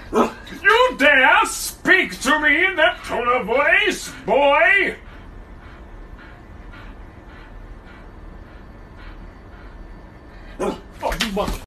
You dare speak to me in that tone of voice, boy? Oh, you mother...